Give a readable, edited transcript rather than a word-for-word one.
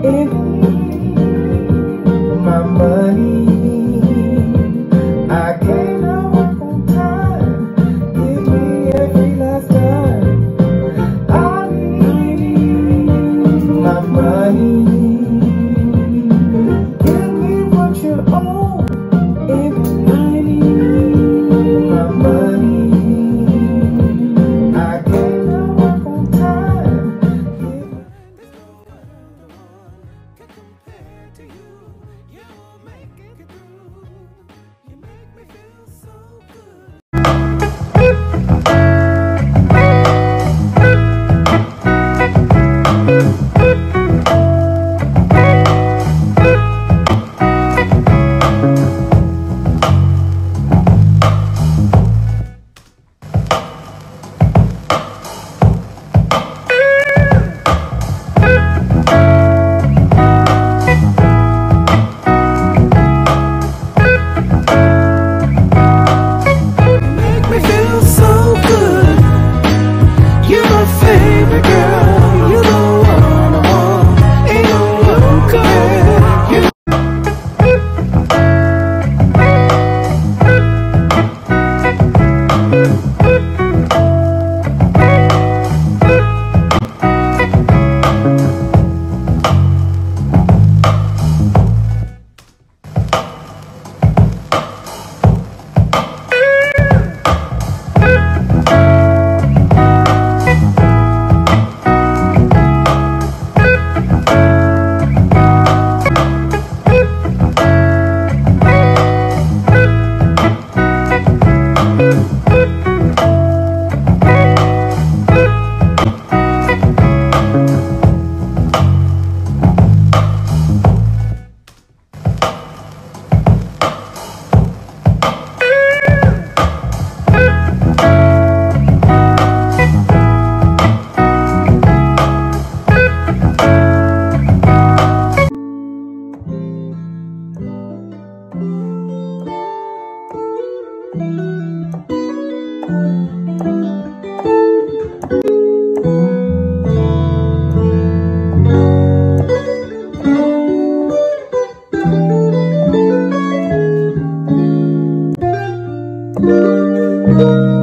If my money, I can't have on time. Give me every last dime. I need my money. Give me what you owe. If I need my money, I can't have on time. To you, you're making it through. You make me feel so good. Favorite girl, you the one I want, ain't no one compared. You Thank you.